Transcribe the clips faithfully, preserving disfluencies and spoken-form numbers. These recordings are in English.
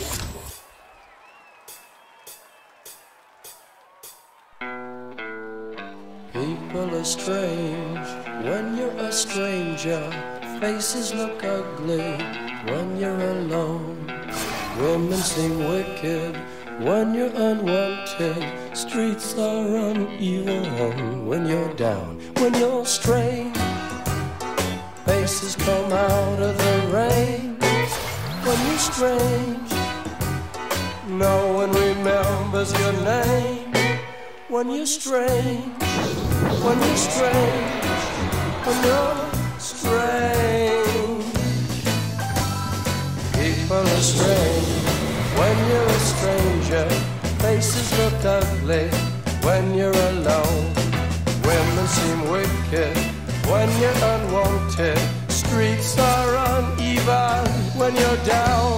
People are strange when you're a stranger. Faces look ugly when you're alone. Women seem wicked when you're unwanted. Streets are uneven when you're down. When you're strange, faces come out of the rain. When you're strange, no one remembers your name. When you're strange, when you're strange, when you're strange. People are strange when you're a stranger. Faces look ugly when you're alone. Women seem wicked when you're unwanted. Streets are uneven when you're down.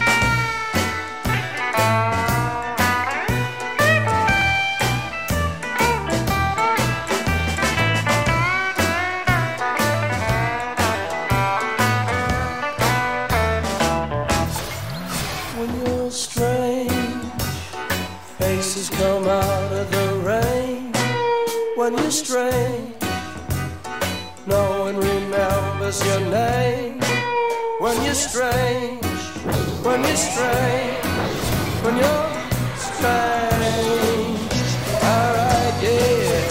Faces come out of the rain. When you're strange, no one remembers your name. When you're strange, when you're strange, when you're strange. Alright, yeah.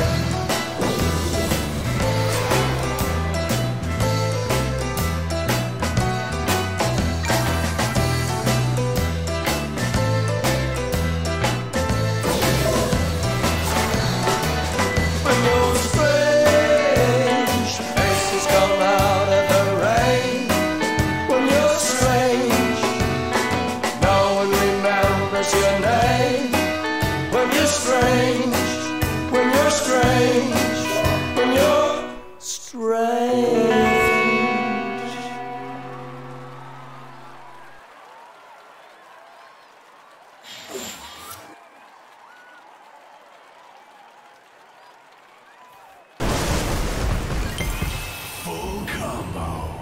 Full combo.